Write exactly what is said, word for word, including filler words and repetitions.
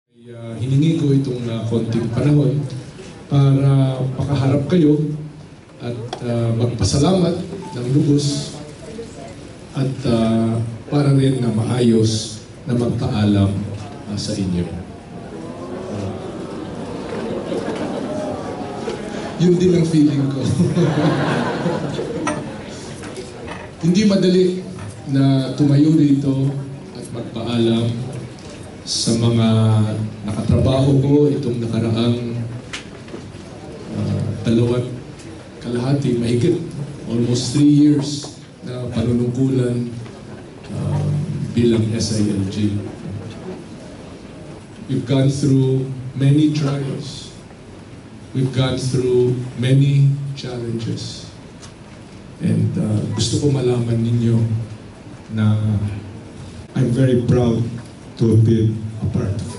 Uh, hiningi ko itong uh, konting panahon para pakaharap kayo at uh, magpasalamat ng lubos at uh, para rin na maayos na magpaalam uh, sa inyo. Uh, yun din ang feeling ko. Hindi madali na tumayo rito at magpaalam sa mga nakatrabaho ko itong nakaraang uh, dalawat kalahati, mahigit, almost three years na panunungkulan uh, bilang S I L G. We've gone through many trials. We've gone through many challenges. And uh, gusto ko malaman ninyo na I'm very proud to have been a part of